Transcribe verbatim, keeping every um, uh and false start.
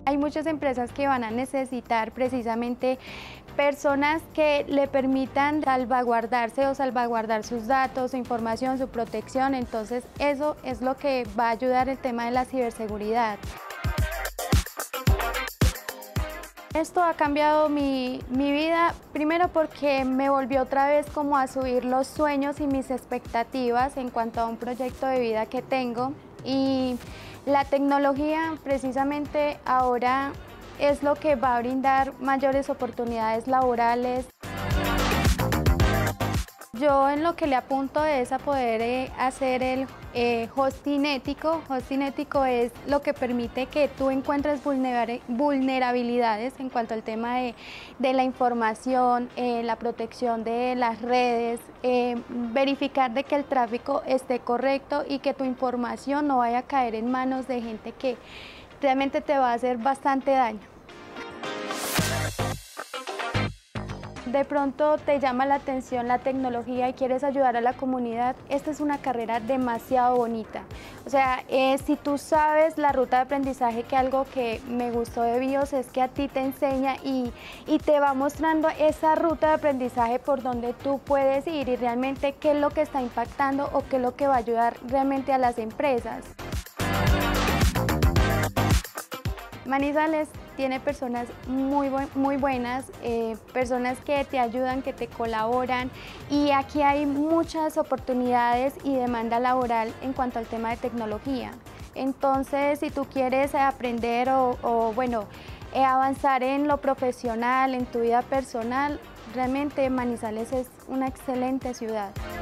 Hay muchas empresas que van a necesitar precisamente personas que le permitan salvaguardarse o salvaguardar sus datos, su información, su protección. Entonces eso es lo que va a ayudar el tema de la ciberseguridad. Esto ha cambiado mi, mi vida, primero porque me volvió otra vez como a subir los sueños y mis expectativas en cuanto a un proyecto de vida que tengo, y la tecnología precisamente ahora es lo que va a brindar mayores oportunidades laborales. Yo en lo que le apunto es a poder eh, hacer el eh, hosting ético. Hosting ético es lo que permite que tú encuentres vulnerabilidades en cuanto al tema de, de la información, eh, la protección de las redes, eh, verificar de que el tráfico esté correcto y que tu información no vaya a caer en manos de gente que realmente te va a hacer bastante daño. De pronto te llama la atención la tecnología y quieres ayudar a la comunidad, esta es una carrera demasiado bonita. O sea, eh, si tú sabes la ruta de aprendizaje, que algo que me gustó de BIOS es que a ti te enseña y, y te va mostrando esa ruta de aprendizaje por donde tú puedes ir y realmente qué es lo que está impactando o qué es lo que va a ayudar realmente a las empresas. Manizales tiene personas muy, bu muy buenas, eh, personas que te ayudan, que te colaboran, y aquí hay muchas oportunidades y demanda laboral en cuanto al tema de tecnología. Entonces, si tú quieres aprender o, o bueno, eh, avanzar en lo profesional, en tu vida personal, realmente Manizales es una excelente ciudad.